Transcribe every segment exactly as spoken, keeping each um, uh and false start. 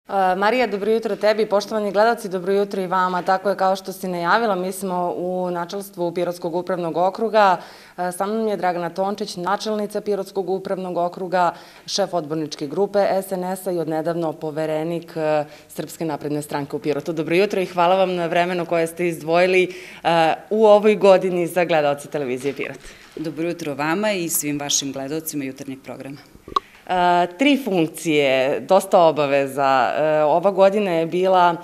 Marija, dobro jutro tebi, poštovani gledalci, dobro jutro i vama. Tako je kao što si najavila, mi smo u načelstvu Pirotskog upravnog okruga. Sa mnom je Dragana Tončić, načelnica Pirotskog upravnog okruga, šef odborničke grupe es en es a i odnedavno poverenik Srpske napredne stranke u Pirotu. Dobro jutro i hvala vam na vremenu koje ste izdvojili u ovoj godini za gledalce televizije Pirot. Dobro jutro vama i svim vašim gledalcima jutarnjeg programa. Tri funkcije, dosta obaveza. Ova godina je bila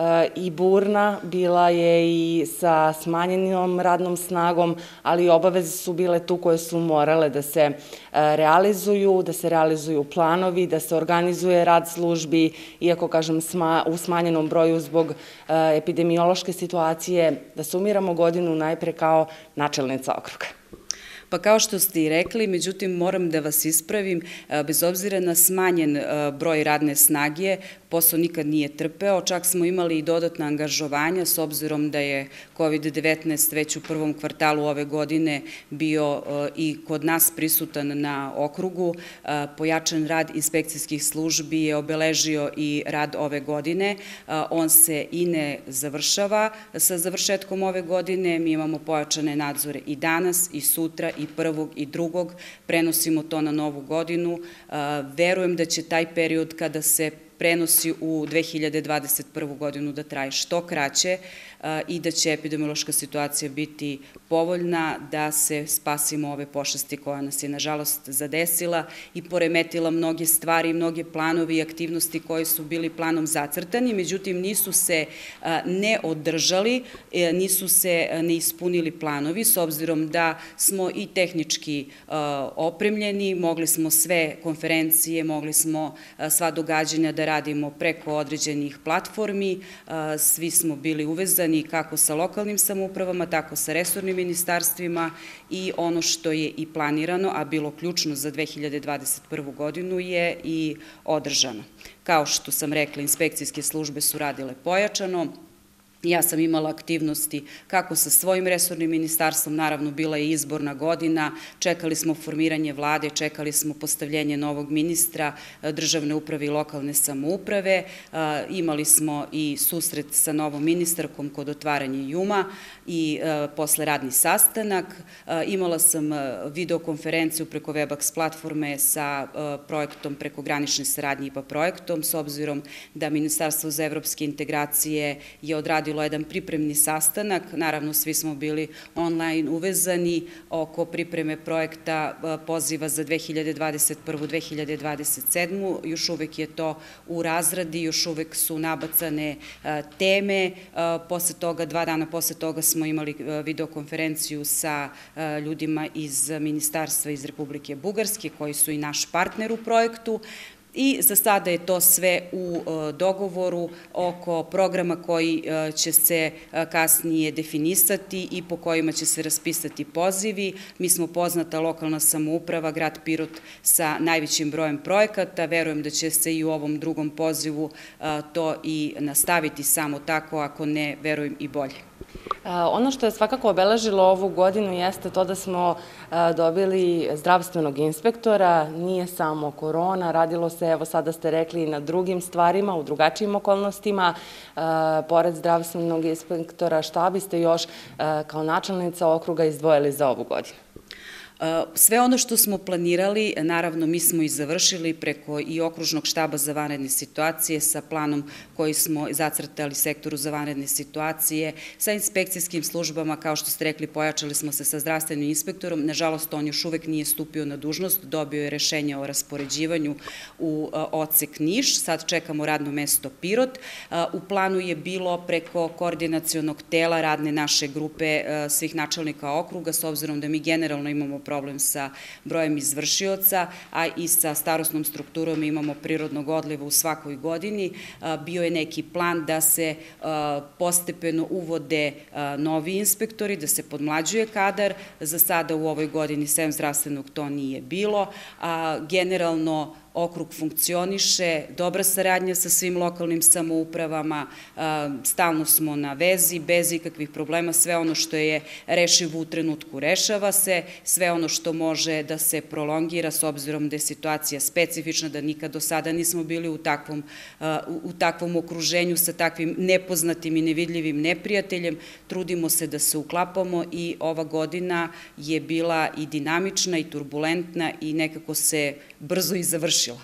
i burna, bila je i sa smanjenom radnom snagom, ali obaveze su bile tu koje su morale da se realizuju, da se realizuju planovi, da se organizuje rad službi, iako, kažem, u smanjenom broju zbog epidemiološke situacije, da sumiramo godinu najpre kao načelnica okruga. Pa kao što ste i rekli, međutim moram da vas ispravim, bez obzira na smanjen broj radne snage, posao nikad nije trpeo, čak smo imali i dodatna angažovanja s obzirom da je kovid devetnaest već u prvom kvartalu ove godine bio i kod nas prisutan na okrugu. Pojačan rad inspekcijskih službi je obeležio i rad ove godine. On se i ne završava sa završetkom ove godine. Mi imamo pojačane nadzore i danas i sutra i prvog i drugog. Prenosimo to na novu godinu. Verujem da će taj period kada se prenosi u dve hiljade dvadeset prvu godinu da traje što kraće i da će epidemiološka situacija biti povoljna da se spasimo ove pošasti koja nas je nažalost zadesila i poremetila mnoge stvari, mnoge planovi i aktivnosti koji su bili planom zacrtani, međutim nisu se ne održali, nisu se ne ispunili planovi s obzirom da smo i tehnički opremljeni, mogli smo sve konferencije, mogli smo sva događanja da radimo preko određenih platformi, svi smo bili uvezani kako sa lokalnim samoupravama, tako sa resornim ministarstvima i ono što je i planirano, a bilo ključno za dve hiljade dvadeset prvu godinu je i održano. Kao što sam rekla, inspekcijske službe su radile pojačano. Ja sam imala aktivnosti kako sa svojim resornim ministarstvom, naravno bila je izborna godina, čekali smo formiranje vlade, čekali smo postavljenje novog ministra državne uprave i lokalne samouprave, imali smo i susret sa novom ministarkom kod otvaranja juma i posle radni sastanak, imala sam videokonferenciju preko Webax platforme sa projektom prekogranične saradnje i pa projektom, s obzirom da Ministarstvo za evropske integracije je odradilo jedan pripremni sastanak, naravno svi smo bili online uvezani oko pripreme projekta poziva za dve hiljade dvadeset prvu do dve hiljade dvadeset sedmu još uvek je to u razradi, još uvek su nabacane teme, posle toga, dva dana posle toga smo imali videokonferenciju sa ljudima iz Ministarstva iz Republike Bugarske, koji su i naš partner u projektu. I za sada je to sve u dogovoru oko programa koji će se kasnije definisati i po kojima će se raspisati pozivi. Mi smo poznata lokalna samouprava, grad Pirot sa najvećim brojem projekata. Verujem da će se i u ovom drugom pozivu to i nastaviti samo tako, ako ne, verujem i bolje. Ono što je svakako obeležilo ovu godinu jeste to da smo dobili zdravstvenog inspektora, nije samo korona, radilo se, evo sada ste rekli, i na drugim stvarima, u drugačijim okolnostima. Pored zdravstvenog inspektora, šta biste još kao načelnica okruga izdvojili za ovu godinu? Sve ono što smo planirali, naravno mi smo i završili preko i okružnog štaba za vanredne situacije sa planom koji smo zacrtali sektoru za vanredne situacije, sa inspekcijskim službama, kao što ste rekli, pojačali smo se sa zdravstvenim inspektorom, nažalost on još uvek nije stupio na dužnost, dobio je rešenje o raspoređivanju u odsek Niš, sad čekamo radno mesto Pirot. U planu je bilo preko koordinacionog tela radne naše grupe svih načelnika okruga, s obzirom da mi generalno imamo problem sa brojem izvršioca, a i sa starosnom strukturom imamo prirodnog odliva u svakoj godini. Bio je neki plan da se postepeno uvode novi inspektori, da se podmlađuje kadar. Za sada u ovoj godini sem zdravstvenog to nije bilo. Generalno okrug funkcioniše, dobra saradnja sa svim lokalnim samoupravama, stalno smo na vezi, bez ikakvih problema, sve ono što je rešivo u trenutku rešava se, sve ono što može da se prolongira s obzirom da je situacija specifična, da nikad do sada nismo bili u takvom, u takvom okruženju sa takvim nepoznatim i nevidljivim neprijateljem, trudimo se da se uklapamo i ova godina je bila i dinamična i turbulentna i nekako se brzo i završila.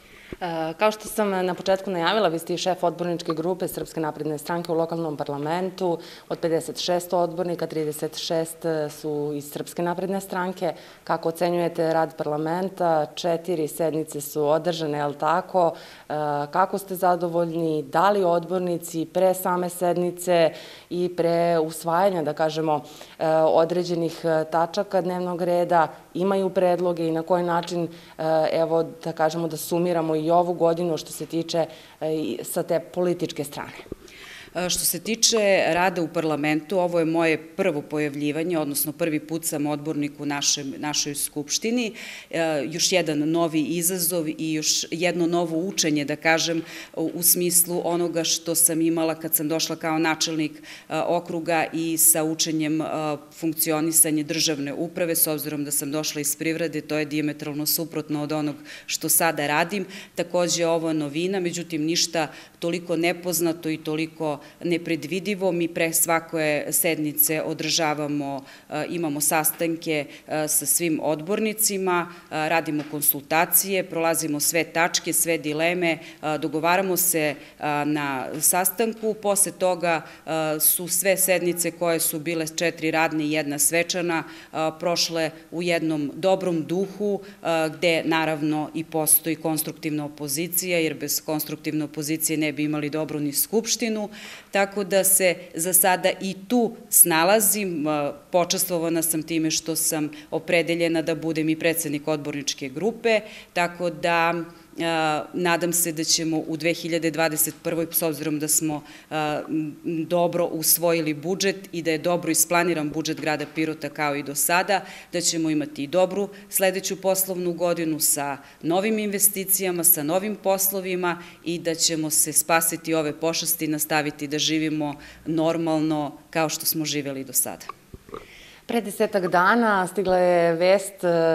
Kao što sam na početku najavila, vi ste i šef odborničke grupe Srpske napredne stranke u lokalnom parlamentu. Od pedeset šest odbornika, trideset šest su iz Srpske napredne stranke. Kako ocenjujete rad parlamenta? Četiri sednice su održane, je li tako? Kako ste zadovoljni? Da li odbornici pre same sednice i pre usvajanja, da kažemo, određenih tačaka dnevnog reda imaju predloge i na koji način, evo, da kažemo, da sumiramo i ovu godinu što se tiče sa te političke strane? Što se tiče rada u parlamentu, ovo je moje prvo pojavljivanje, odnosno prvi put sam odbornik u našoj skupštini, još jedan novi izazov i još jedno novo učenje, da kažem, u smislu onoga što sam imala kad sam došla kao načelnik okruga i sa učenjem funkcionisanja državne uprave, s obzirom da sam došla iz privrede, to je dijametralno suprotno od onog što sada radim. Takođe, ovo je novina, međutim, ništa toliko nepoznato i toliko nepredvidivo. Mi pre svake sednice održavamo, imamo sastanke sa svim odbornicima, radimo konsultacije, prolazimo sve tačke, sve dileme, dogovaramo se na sastanku. Posle toga su sve sednice koje su bile četiri radne i jedna svečana prošle u jednom dobrom duhu, gde naravno i postoji konstruktivna opozicija, jer bez konstruktivne opozicije ne bi imali dobru ni skupštinu, tako da se za sada i tu snalazim. Počastvovana sam time što sam opredeljena da budem i predsednik odborničke grupe, tako da nadam se da ćemo u dve hiljade dvadeset prvoj. s obzirom da smo dobro usvojili budžet i da je dobro isplaniran budžet grada Pirota kao i do sada, da ćemo imati i dobru sledeću poslovnu godinu sa novim investicijama, sa novim poslovima i da ćemo se spasiti ove pošasti i nastaviti da živimo normalno kao što smo živeli do sada. Pre desetak dana stigla je vest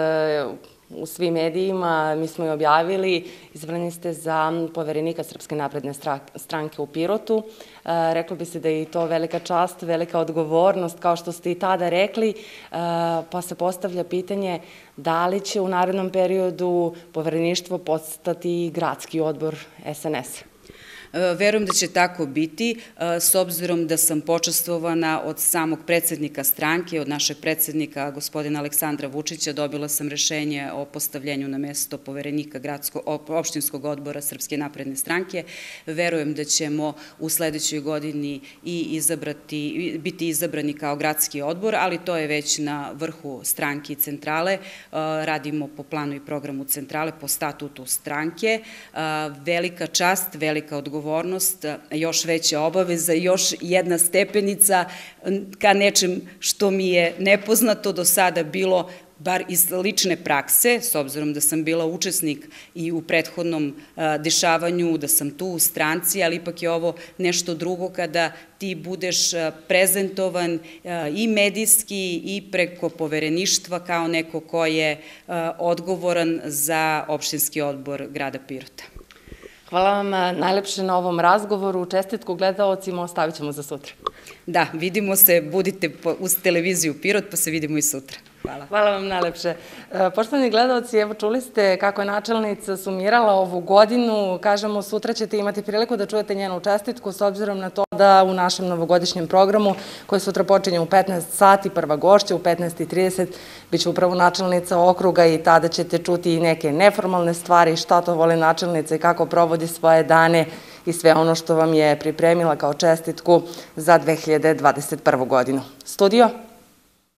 u svim medijima, mi smo je objavili, izabrani ste za poverenika Srpske napredne stranke u Pirotu. Reklo bi se da je i to velika čast, velika odgovornost, kao što ste i tada rekli, pa se postavlja pitanje da li će u narednom periodu povereništvo postati gradski odbor S N S-a? Verujem da će tako biti, s obzirom da sam počastvovana od samog predsednika stranke, od našeg predsednika gospodina Aleksandra Vučića, dobila sam rešenje o postavljenju na mesto poverenika opštinskog odbora Srpske napredne stranke. Verujem da ćemo u sledećoj godini i biti izabrani kao gradski odbor, ali to je već na vrhu stranke i centrale. Radimo po planu i programu centrale, po statutu stranke. Velika čast, velika odgovornost, još veća obaveza, još jedna stepenica ka nečem što mi je nepoznato do sada bilo, bar iz lične prakse, s obzirom da sam bila učesnik i u prethodnom dešavanju, da sam tu u stranci, ali ipak je ovo nešto drugo kada ti budeš prezentovan i medijski i preko povereništva kao neko ko je odgovoran za opštinski odbor grada Pirota. Hvala vam najlepše na ovom razgovoru. Čestitku gledaocima ostavit ćemo za sutra. Da, vidimo se, budite uz televiziju Pirot, pa se vidimo i sutra. Hvala. Hvala vam najlepše. Poštovani gledaoci, evo čuli ste kako je načelnica sumirala ovu godinu. Kažemo, sutra ćete imati priliku da čujete njenu čestitku, s obzirom na to da u našem novogodišnjem programu, koji sutra počinje u petnaest sati, prva gošća, u petnaest i trideset, bit će upravo načelnica okruga i tada ćete čuti i neke neformalne stvari, šta to vole načelnica i kako provodi svoje dane i sve ono što vam je pripremila kao čestitku za dve hiljade dvadeset prvu godinu. Studio?